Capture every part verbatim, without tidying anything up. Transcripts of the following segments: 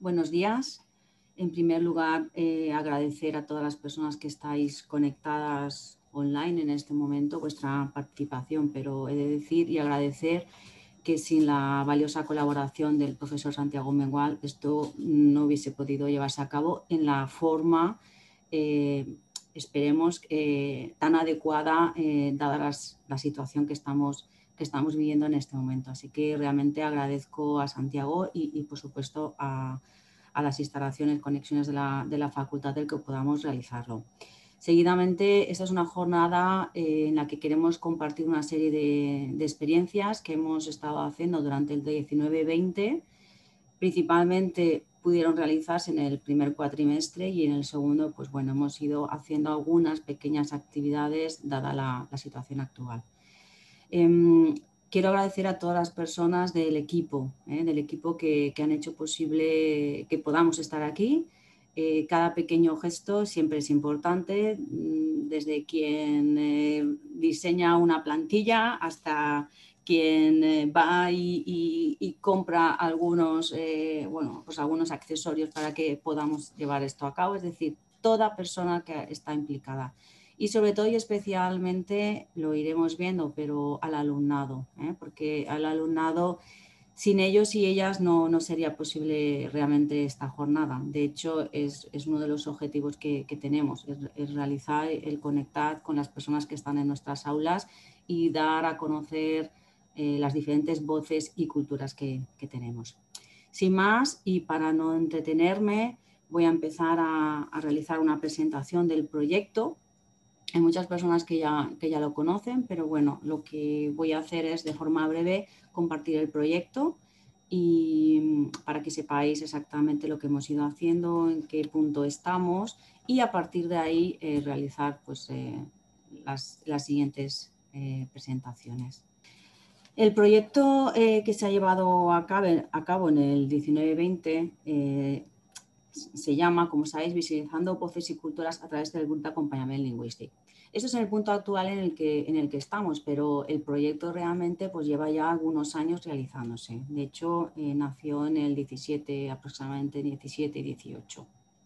Buenos días. En primer lugar, eh, agradecer a todas las personas que estáis conectadas online en este momento vuestra participación, pero he de decir y agradecer que sin la valiosa colaboración del profesor Santiago Mengual esto no hubiese podido llevarse a cabo en la forma, eh, esperemos, eh, tan adecuada, eh, dada las, la situación que estamos, que estamos viviendo en este momento. Así que realmente agradezco a Santiago y, y por supuesto, a, a las instalaciones, conexiones de la, de la facultad del que podamos realizarlo. Seguidamente, esta es una jornada eh, en la que queremos compartir una serie de, de experiencias que hemos estado haciendo durante el diecinueve veinte. Principalmente pudieron realizarse en el primer cuatrimestre y en el segundo, pues bueno, hemos ido haciendo algunas pequeñas actividades dada la, la situación actual. Eh, quiero agradecer a todas las personas del equipo, eh, del equipo que, que han hecho posible que podamos estar aquí. Eh, cada pequeño gesto siempre es importante, desde quien eh, diseña una plantilla hasta quien eh, va y, y, y compra algunos, eh, bueno, pues algunos accesorios para que podamos llevar esto a cabo, es decir, toda persona que está implicada. Y sobre todo y especialmente, lo iremos viendo, pero al alumnado, ¿eh? Porque al alumnado, sin ellos y ellas no, no sería posible realmente esta jornada. De hecho, es, es uno de los objetivos que, que tenemos, es, es realizar el conectar con las personas que están en nuestras aulas y dar a conocer eh, las diferentes voces y culturas que, que tenemos. Sin más, y para no entretenerme, voy a empezar a, a realizar una presentación del proyecto. Hay muchas personas que ya, que ya lo conocen, pero bueno, lo que voy a hacer es de forma breve compartir el proyecto y para que sepáis exactamente lo que hemos ido haciendo, en qué punto estamos y a partir de ahí eh, realizar pues, eh, las, las siguientes eh, presentaciones. El proyecto eh, que se ha llevado a cabo, a cabo en el diecinueve veinte eh, se llama, como sabéis, Visibilizando Voces y Culturas a través del Grupo de Acompañamiento Lingüístico. Esto es el punto actual en el que, en el que estamos, pero el proyecto realmente pues, lleva ya algunos años realizándose. De hecho, eh, nació en el diecisiete, aproximadamente diecisiete y dieciocho.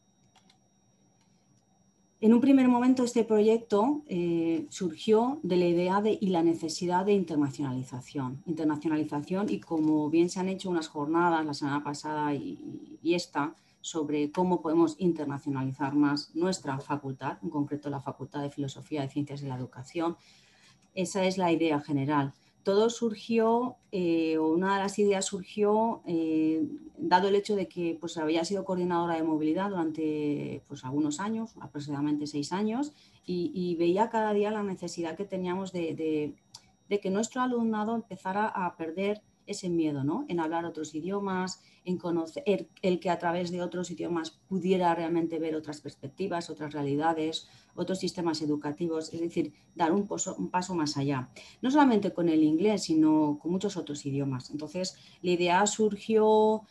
En un primer momento este proyecto eh, surgió de la idea de, y la necesidad de internacionalización. Internacionalización y como bien se han hecho unas jornadas la semana pasada y, y esta, sobre cómo podemos internacionalizar más nuestra facultad, en concreto la Facultad de Filosofía, de Ciencias de la Educación. Esa es la idea general. Todo surgió, eh, una de las ideas surgió, eh, dado el hecho de que pues, había sido coordinadora de movilidad durante pues, algunos años, aproximadamente seis años, y, y veía cada día la necesidad que teníamos de, de, de que nuestro alumnado empezara a perder ese miedo, ¿no? En hablar otros idiomas, en conocer, el, el que a través de otros idiomas pudiera realmente ver otras perspectivas, otras realidades, otros sistemas educativos, es decir, dar un paso, un paso más allá. No solamente con el inglés, sino con muchos otros idiomas. Entonces, la idea surgió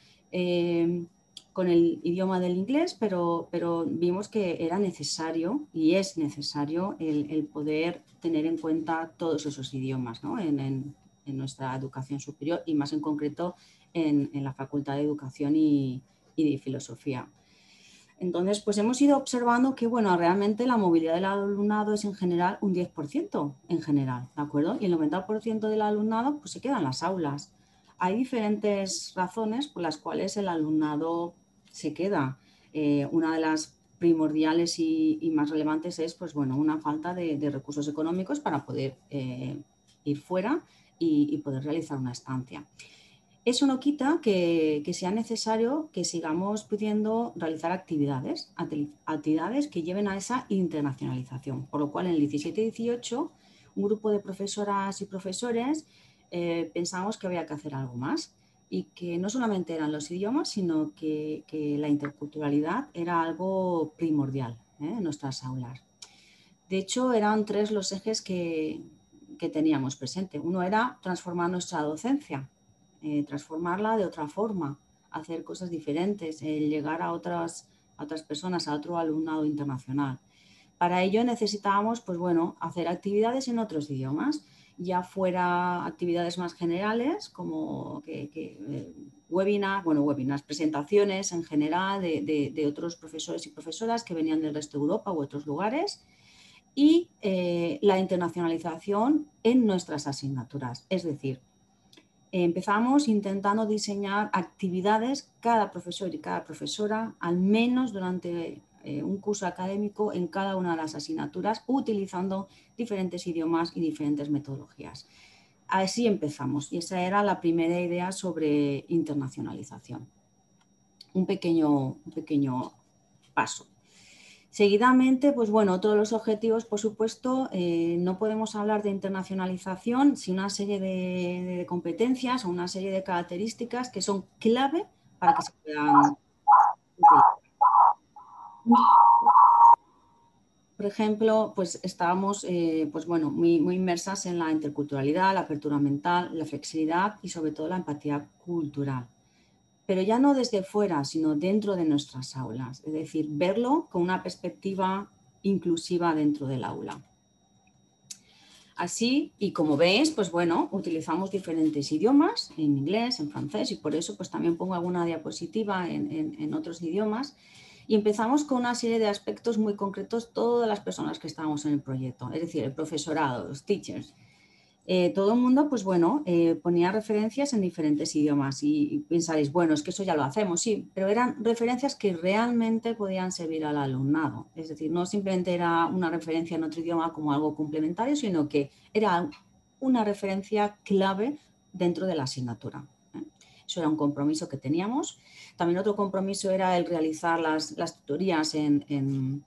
eh, con el idioma del inglés, pero, pero vimos que era necesario y es necesario el, el poder tener en cuenta todos esos idiomas, ¿no? en, en, en nuestra educación superior y más en concreto en, en la Facultad de Educación y, y de Filosofía. Entonces, pues hemos ido observando que, bueno, realmente la movilidad del alumnado es en general un diez por ciento en general, ¿de acuerdo? Y el noventa por ciento del alumnado pues se queda en las aulas. Hay diferentes razones por las cuales el alumnado se queda. Eh, una de las primordiales y, y más relevantes es, pues bueno, una falta de, de recursos económicos para poder eh, ir fuera y, y poder realizar una estancia. Eso no quita que, que sea necesario que sigamos pudiendo realizar actividades, actividades que lleven a esa internacionalización. Por lo cual, en el diecisiete dieciocho, un grupo de profesoras y profesores eh, pensamos que había que hacer algo más y que no solamente eran los idiomas, sino que, que la interculturalidad era algo primordial ¿eh? en nuestras aulas. De hecho, eran tres los ejes que, que teníamos presente. Uno era transformar nuestra docencia. Eh, transformarla de otra forma, hacer cosas diferentes, eh, llegar a otras, a otras personas, a otro alumnado internacional. Para ello necesitábamos, pues bueno, hacer actividades en otros idiomas ya fuera actividades más generales como que, que, eh, webinars, bueno, webinars, presentaciones en general de, de, de otros profesores y profesoras que venían del resto de Europa u otros lugares, y eh, la internacionalización en nuestras asignaturas. Es decir, empezamos intentando diseñar actividades cada profesor y cada profesora, al menos durante eh, un curso académico en cada una de las asignaturas, utilizando diferentes idiomas y diferentes metodologías. Así empezamos y esa era la primera idea sobre internacionalización. Un pequeño, un pequeño paso. Seguidamente, pues bueno, todos los objetivos, por supuesto, eh, no podemos hablar de internacionalización sin una serie de, de competencias o una serie de características que son clave para que se puedan utilizar. Por ejemplo, pues estábamos eh, pues bueno, muy, muy inmersas en la interculturalidad, la apertura mental, la flexibilidad y sobre todo la empatía cultural. Pero ya no desde fuera, sino dentro de nuestras aulas. Es decir, verlo con una perspectiva inclusiva dentro del aula. Así, y como veis, pues bueno, utilizamos diferentes idiomas, en inglés, en francés, y por eso pues también pongo alguna diapositiva en, en, en otros idiomas. Y empezamos con una serie de aspectos muy concretos, todas las personas que estábamos en el proyecto, es decir, el profesorado, los teachers. Eh, todo el mundo, pues bueno, eh, ponía referencias en diferentes idiomas y, y pensaréis, bueno, es que eso ya lo hacemos, sí, pero eran referencias que realmente podían servir al alumnado. Es decir, no simplemente era una referencia en otro idioma como algo complementario, sino que era una referencia clave dentro de la asignatura. ¿eh? Eso era un compromiso que teníamos. También otro compromiso era el realizar las, las tutorías en... en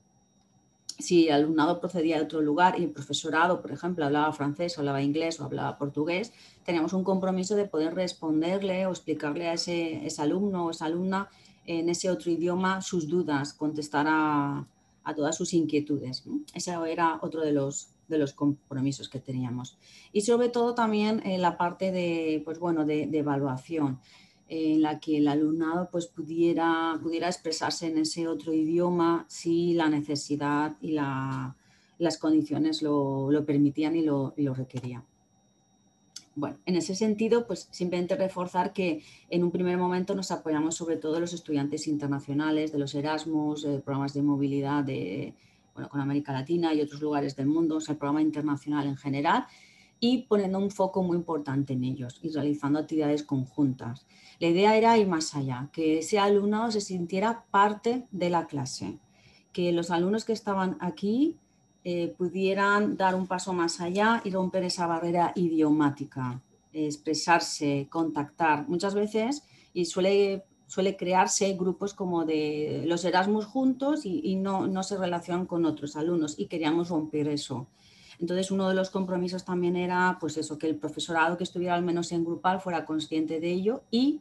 si el alumnado procedía de otro lugar y el profesorado, por ejemplo, hablaba francés, hablaba inglés o hablaba portugués, teníamos un compromiso de poder responderle o explicarle a ese, ese alumno o esa alumna en ese otro idioma sus dudas, contestar a, a todas sus inquietudes. Ese era otro de los, de los compromisos que teníamos. Y sobre todo también en la parte de, pues bueno, de, de evaluación, en la que el alumnado pues, pudiera, pudiera expresarse en ese otro idioma si la necesidad y la, las condiciones lo, lo permitían y lo, y lo requerían. Bueno, en ese sentido, pues simplemente reforzar que en un primer momento nos apoyamos sobre todo en los estudiantes internacionales, de los Erasmus, de programas de movilidad de, bueno, con América Latina y otros lugares del mundo, o sea, el programa internacional en general, y poniendo un foco muy importante en ellos y realizando actividades conjuntas. La idea era ir más allá, que ese alumnado se sintiera parte de la clase, que los alumnos que estaban aquí eh, pudieran dar un paso más allá y romper esa barrera idiomática, expresarse, contactar. Muchas veces, y suele, suele crearse grupos como de los Erasmus juntos y, y no, no se relacionan con otros alumnos y queríamos romper eso. Entonces, uno de los compromisos también era, pues eso, que el profesorado que estuviera al menos en grupal fuera consciente de ello y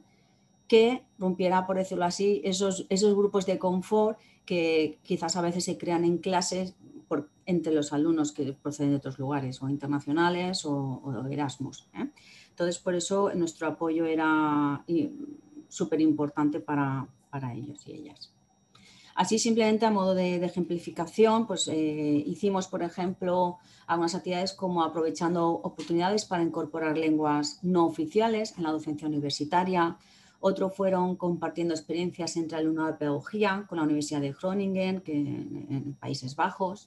que rompiera, por decirlo así, esos, esos grupos de confort que quizás a veces se crean en clases por, entre los alumnos que proceden de otros lugares, o internacionales o, o Erasmus. ¿eh? Entonces, por eso nuestro apoyo era súper importante para, para ellos y ellas. Así, simplemente a modo de, de ejemplificación, pues eh, hicimos, por ejemplo, algunas actividades como aprovechando oportunidades para incorporar lenguas no oficiales en la docencia universitaria. Otro fueron compartiendo experiencias entre alumnado de pedagogía con la Universidad de Groningen, que en, en Países Bajos.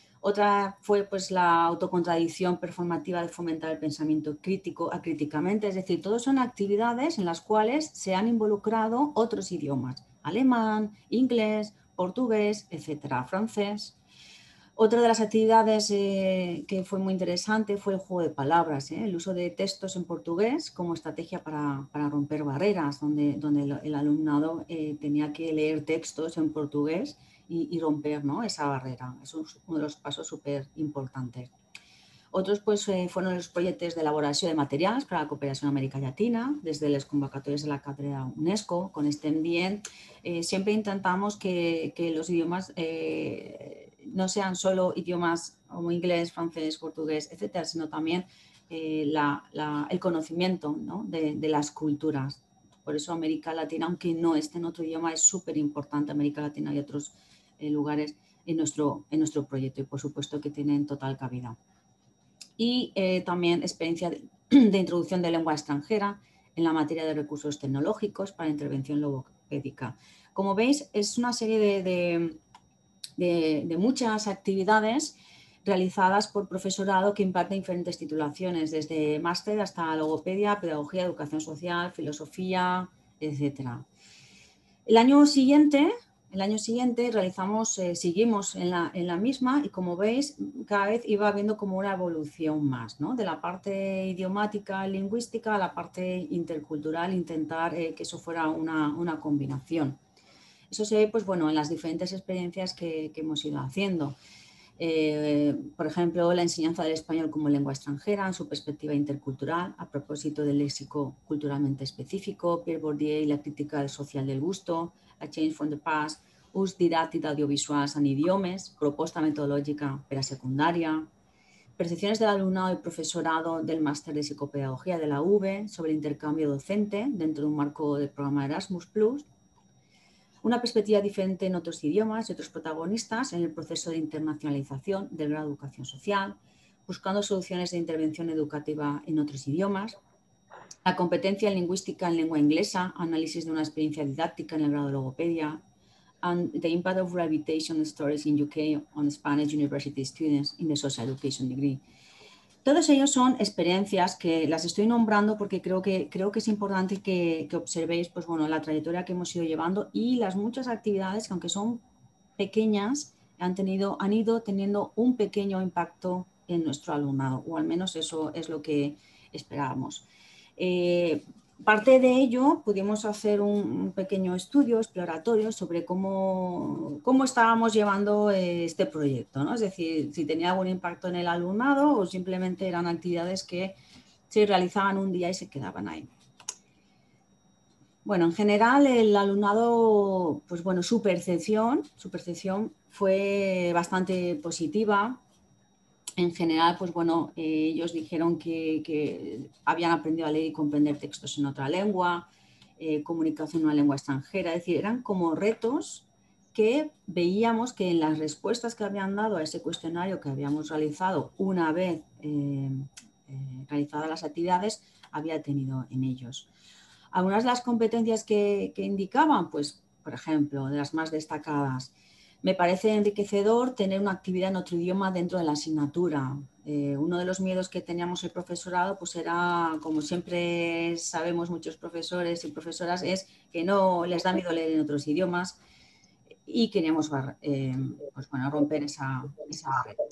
Otra fue pues, la autocontradicción performativa de fomentar el pensamiento crítico acríticamente, es decir, todas son actividades en las cuales se han involucrado otros idiomas, alemán, inglés, portugués, etcétera, francés. Otra de las actividades eh, que fue muy interesante fue el juego de palabras, ¿eh? el uso de textos en portugués como estrategia para, para romper barreras, donde, donde el, el alumnado eh, tenía que leer textos en portugués y, y romper, ¿no? esa barrera. Eso es uno de los pasos súper importantes. Otros pues, eh, fueron los proyectos de elaboración de materiales para la cooperación América Latina, desde las convocatorias de la Cátedra UNESCO, con STEM bien. Eh, siempre intentamos que, que los idiomas eh, no sean solo idiomas como inglés, francés, portugués, etcétera, sino también eh, la, la, el conocimiento, ¿no? de, de las culturas. Por eso América Latina, aunque no esté en otro idioma, es súper importante. América Latina y otros eh, lugares en nuestro, en nuestro proyecto y por supuesto que tienen total cabida. y eh, también experiencia de, de introducción de lengua extranjera en la materia de recursos tecnológicos para intervención logopédica. Como veis, es una serie de, de, de, de muchas actividades realizadas por profesorado que imparte diferentes titulaciones, desde máster hasta logopedia, pedagogía, educación social, filosofía, etcétera. El año siguiente, el año siguiente realizamos, eh, seguimos en la, en la misma y como veis, cada vez iba habiendo como una evolución más, ¿no? De la parte idiomática, lingüística a la parte intercultural, intentar eh, que eso fuera una, una combinación. Eso se ve, pues bueno, en las diferentes experiencias que, que hemos ido haciendo. Eh, por ejemplo, la enseñanza del español como lengua extranjera en su perspectiva intercultural, a propósito del léxico culturalmente específico, Pierre Bourdieu y la crítica social del gusto, A Change from the Past, ús didàctic d'audiovisuals en idiomes, proposta metodològica per a secundària, percepciones del alumnado y profesorado del máster de psicopedagogía de la U B sobre el intercambio docente dentro de un marco del programa Erasmus plus, una perspectiva diferente en otros idiomas y otros protagonistas en el proceso de internacionalización del grado de educación social, buscando soluciones de intervención educativa en otros idiomas, la competencia lingüística en lengua inglesa, análisis de una experiencia didáctica en el grado de logopedia, and the impact of rehabilitation stories in U K on Spanish university students in the social education degree. Todos ellos son experiencias que las estoy nombrando porque creo que, creo que es importante que, que observéis pues, bueno, la trayectoria que hemos ido llevando y las muchas actividades que aunque son pequeñas han, tenido, han ido teniendo un pequeño impacto en nuestro alumnado, o al menos eso es lo que esperábamos. Eh, parte de ello pudimos hacer un, un pequeño estudio exploratorio sobre cómo, cómo estábamos llevando este proyecto, ¿no? Es decir, si tenía algún impacto en el alumnado o simplemente eran actividades que se realizaban un día y se quedaban ahí. Bueno, en general el alumnado, pues bueno, su percepción, su percepción fue bastante positiva. En general, pues bueno, eh, ellos dijeron que, que habían aprendido a leer y comprender textos en otra lengua, eh, comunicación en una lengua extranjera, es decir, eran como retos que veíamos que en las respuestas que habían dado a ese cuestionario que habíamos realizado una vez eh, eh, realizadas las actividades, había tenido en ellos. Algunas de las competencias que, que indicaban, pues, por ejemplo, de las más destacadas, me parece enriquecedor tener una actividad en otro idioma dentro de la asignatura. Eh, uno de los miedos que teníamos el profesorado, pues era, como siempre sabemos muchos profesores y profesoras, es que no les da miedo leer en otros idiomas y queríamos eh, pues, bueno, romper esa, esa barrera.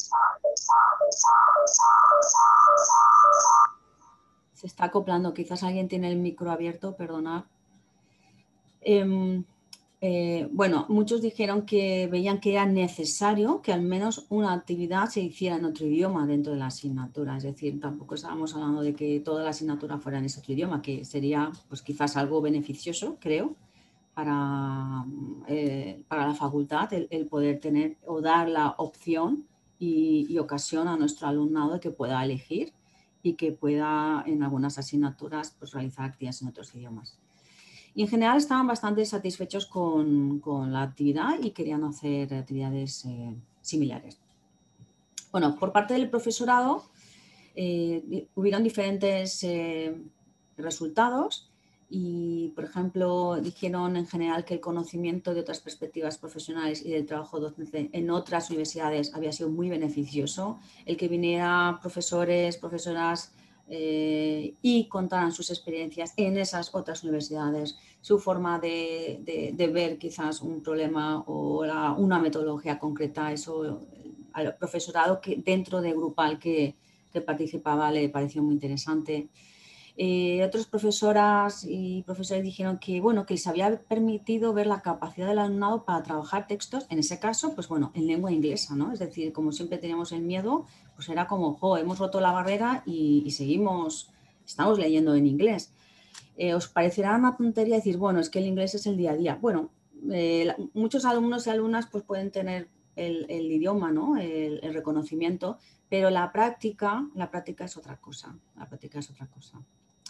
Se está acoplando, quizás alguien tiene el micro abierto, perdonad. Eh, Eh, bueno, muchos dijeron que veían que era necesario que al menos una actividad se hiciera en otro idioma dentro de la asignatura. Es decir, tampoco estábamos hablando de que toda la asignatura fuera en ese otro idioma, que sería pues quizás algo beneficioso, creo, para, eh, para la facultad el, el poder tener o dar la opción y, y ocasión a nuestro alumnado de que pueda elegir y que pueda en algunas asignaturas pues, realizar actividades en otros idiomas. Y en general estaban bastante satisfechos con, con la actividad y querían hacer actividades eh, similares. Bueno, por parte del profesorado eh, hubieron diferentes eh, resultados y, por ejemplo, dijeron en general que el conocimiento de otras perspectivas profesionales y del trabajo docente en otras universidades había sido muy beneficioso. El que viniera profesores, profesoras Eh, y contaran sus experiencias en esas otras universidades, su forma de, de, de ver quizás un problema o la, una metodología concreta, eso al profesorado que dentro de grupal que, que participaba le pareció muy interesante. Eh, otras profesoras y profesores dijeron que, bueno, que les había permitido ver la capacidad del alumnado para trabajar textos, en ese caso, pues bueno, en lengua inglesa, ¿no? Es decir, como siempre teníamos el miedo, pues era como, jo, hemos roto la barrera y, y seguimos, estamos leyendo en inglés. Eh, ¿Os parecerá una tontería decir, bueno, es que el inglés es el día a día? Bueno, eh, muchos alumnos y alumnas pues pueden tener el, el idioma, ¿no? El, el reconocimiento, pero la práctica, la práctica es otra cosa, la práctica es otra cosa.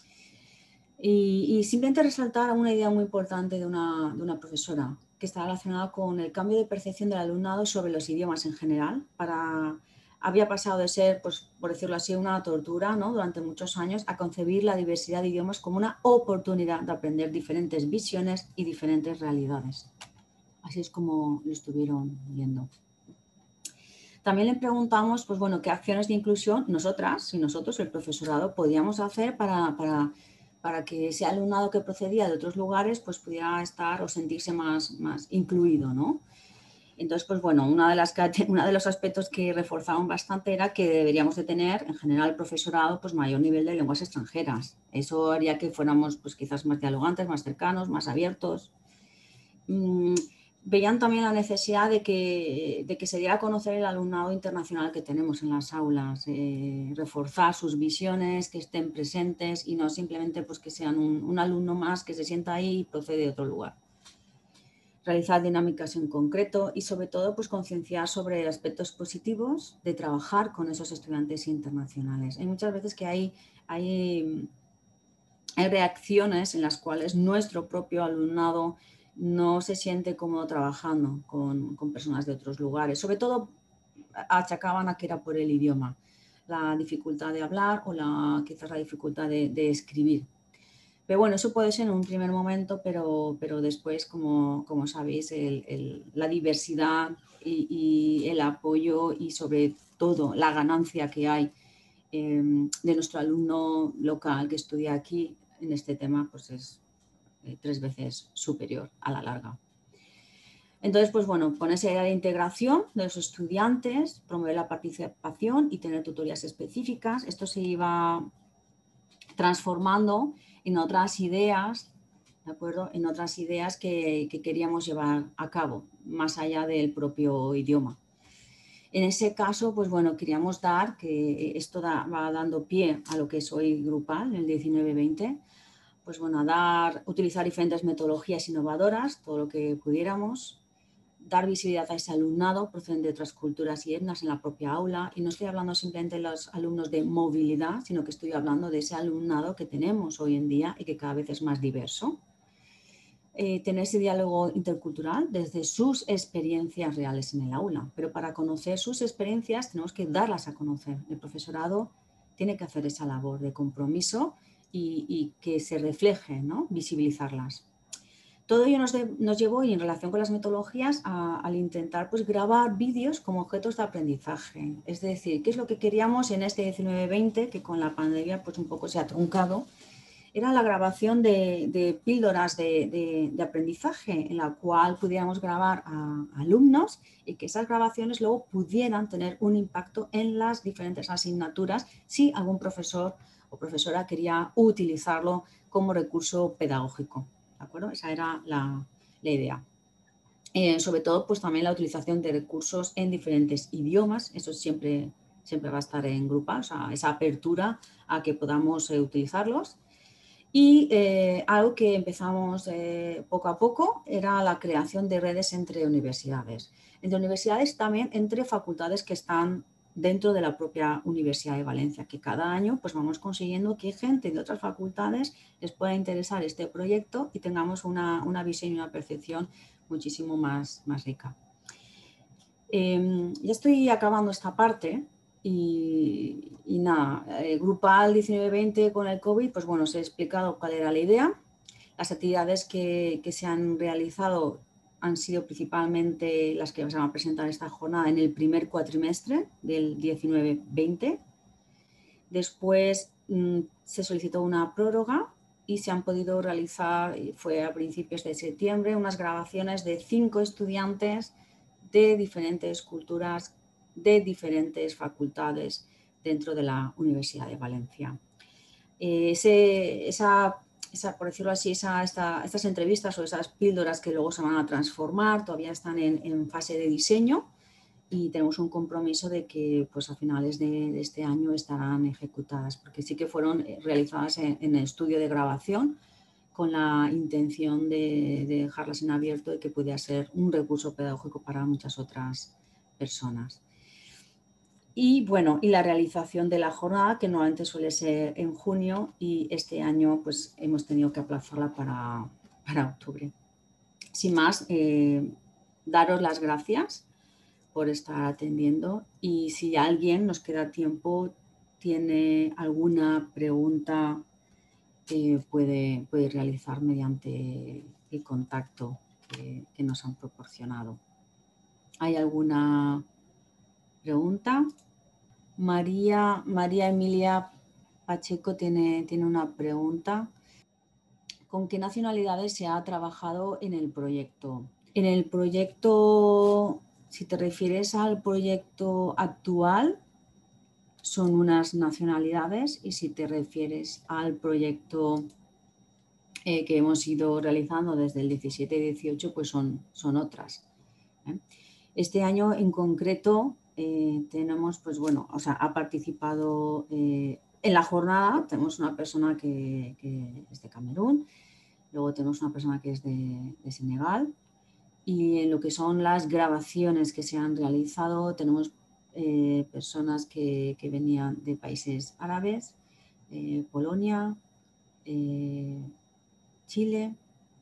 Y, y simplemente resaltar una idea muy importante de una, de una profesora que está relacionada con el cambio de percepción del alumnado sobre los idiomas en general para había pasado de ser, pues, por decirlo así, una tortura, ¿no?, durante muchos años, a concebir la diversidad de idiomas como una oportunidad de aprender diferentes visiones y diferentes realidades. Así es como lo estuvieron viendo. También le preguntamos, pues bueno, qué acciones de inclusión nosotras y nosotros, el profesorado, podíamos hacer para, para, para que ese alumnado que procedía de otros lugares pues pudiera estar o sentirse más, más incluido, ¿no? Entonces, pues bueno, una de las, uno de los aspectos que reforzaban bastante era que deberíamos de tener, en general, el profesorado, pues mayor nivel de lenguas extranjeras. Eso haría que fuéramos, pues quizás más dialogantes, más cercanos, más abiertos. Mm, veían también la necesidad de que, de que se diera a conocer el alumnado internacional que tenemos en las aulas, eh, reforzar sus visiones, que estén presentes y no simplemente pues, que sean un, un alumno más que se sienta ahí y procede de otro lugar. Realizar dinámicas en concreto y sobre todo pues, concienciar sobre aspectos positivos de trabajar con esos estudiantes internacionales. Hay muchas veces que hay, hay, hay reacciones en las cuales nuestro propio alumnado no se siente cómodo trabajando con, con personas de otros lugares. Sobre todo achacaban a que era por el idioma, la dificultad de hablar o la, quizás la dificultad de, de escribir. Pero bueno, eso puede ser en un primer momento, pero, pero después, como, como sabéis, el, el, la diversidad y, y el apoyo y sobre todo la ganancia que hay eh, de nuestro alumno local que estudia aquí en este tema, pues es eh, tres veces superior a la larga. Entonces, pues bueno, ponerse a la integración de los estudiantes, promover la participación y tener tutorías específicas. Esto se iba transformando en otras ideas, ¿de acuerdo? En otras ideas que, que queríamos llevar a cabo, más allá del propio idioma. En ese caso, pues bueno, queríamos dar, que esto da, va dando pie a lo que es hoy grupal, el diecinueve veinte, pues bueno, dar, utilizar diferentes metodologías innovadoras, todo lo que pudiéramos, dar visibilidad a ese alumnado procedente de otras culturas y etnias en la propia aula. Y no estoy hablando simplemente de los alumnos de movilidad, sino que estoy hablando de ese alumnado que tenemos hoy en día y que cada vez es más diverso. Eh, tener ese diálogo intercultural desde sus experiencias reales en el aula. Pero para conocer sus experiencias tenemos que darlas a conocer. El profesorado tiene que hacer esa labor de compromiso y, y que se refleje, ¿no? Visibilizarlas. Todo ello nos, de, nos llevó, y en relación con las metodologías, a, al intentar pues, grabar vídeos como objetos de aprendizaje. Es decir, ¿qué es lo que queríamos en este diecinueve veinte, que con la pandemia pues, un poco se ha truncado? Era la grabación de, de píldoras de, de, de aprendizaje, en la cual pudiéramos grabar a, a alumnos y que esas grabaciones luego pudieran tener un impacto en las diferentes asignaturas si algún profesor o profesora quería utilizarlo como recurso pedagógico. ¿De acuerdo? Esa era la, la idea. Eh, sobre todo, pues también la utilización de recursos en diferentes idiomas, eso siempre, siempre va a estar en Grupal, o sea, esa apertura a que podamos eh, utilizarlos. Y eh, algo que empezamos eh, poco a poco era la creación de redes entre universidades. Entre universidades también entre facultades que están dentro de la propia Universidad de Valencia, que cada año pues vamos consiguiendo que gente de otras facultades les pueda interesar este proyecto y tengamos una, una visión y una percepción muchísimo más, más rica. Eh, ya estoy acabando esta parte. Y, y nada, eh, Grupal diecinueve veinte con el COVID, pues bueno, os he explicado cuál era la idea. Las actividades que, que se han realizado han sido principalmente las que se van a presentar esta jornada en el primer cuatrimestre del diecinueve veinte. Después mmm, se solicitó una prórroga y se han podido realizar, fue a principios de septiembre, unas grabaciones de cinco estudiantes de diferentes culturas, de diferentes facultades dentro de la Universidad de Valencia. Eh, ese, esa, esa, por decirlo así, esa, esta, estas entrevistas o esas píldoras que luego se van a transformar todavía están en, en fase de diseño y tenemos un compromiso de que pues, a finales de, de este año estarán ejecutadas, porque sí que fueron realizadas en, en el estudio de grabación con la intención de, de dejarlas en abierto y que pudiera ser un recurso pedagógico para muchas otras personas. Y bueno, y la realización de la jornada, que normalmente suele ser en junio y este año pues hemos tenido que aplazarla para, para octubre. Sin más, eh, daros las gracias por estar atendiendo y si alguien, nos queda tiempo, tiene alguna pregunta, eh, puede, puede realizar mediante el contacto que, que nos han proporcionado. ¿Hay alguna pregunta? María, María Emilia Pacheco tiene, tiene una pregunta. ¿Con qué nacionalidades se ha trabajado en el proyecto? En el proyecto, si te refieres al proyecto actual, son unas nacionalidades, y si te refieres al proyecto eh, que hemos ido realizando desde el diecisiete y dieciocho, pues son, son otras. ¿eh? Este año en concreto eh, tenemos, pues bueno, o sea, ha participado eh, en la jornada, tenemos una persona que, que es de Camerún, luego tenemos una persona que es de, de Senegal, y en lo que son las grabaciones que se han realizado tenemos eh, personas que, que venían de países árabes, eh, Polonia, eh, Chile,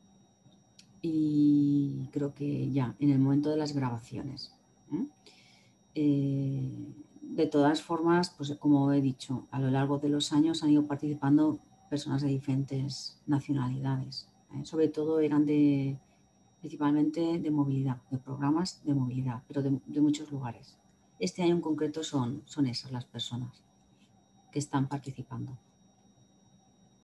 y creo que ya en el momento de las grabaciones. ¿eh? Eh, de todas formas, pues como he dicho, a lo largo de los años han ido participando personas de diferentes nacionalidades. ¿eh? Sobre todo eran de, principalmente de movilidad, de programas de movilidad, pero de, de muchos lugares. Este año en concreto son, son esas las personas que están participando.